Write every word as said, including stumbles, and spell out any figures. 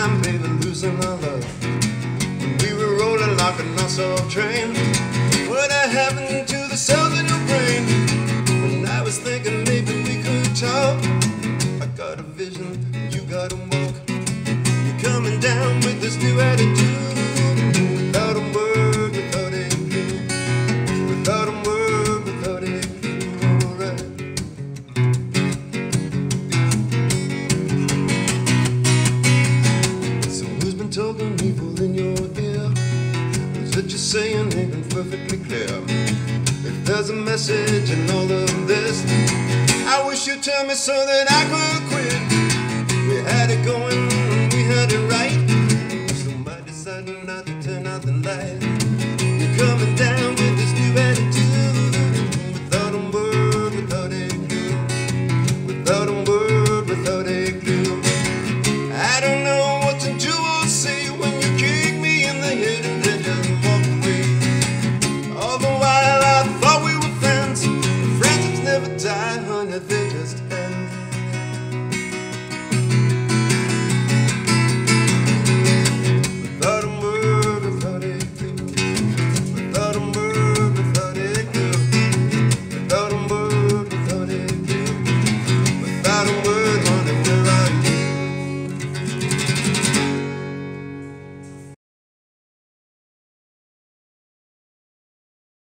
time, baby, losing our love. When we were rolling like a non-stop train, what happened to the cells in your brain? When I was thinking maybe we could talk, I got a vision, you got a walk. You're coming down with this new attitude, without a word, without a clue, without a word, without a clue. Alright. So who's been talking evil in your ear? Is what you're saying ain't been perfectly clear? If there's a message in all of this, I wish you'd tell me so that I could quit. We had it going, we had it right. Somebody decided not to turn out the light. You're coming down with this new attitude, without a word, without a clue, without a word, without a clue. I don't know what to do or say when you kick me in the head and then just walk away. All the while I thought we were friends, friends that's never died.